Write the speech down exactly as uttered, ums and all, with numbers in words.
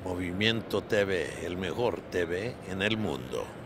Movimiento T V, el mejor T V en el mundo.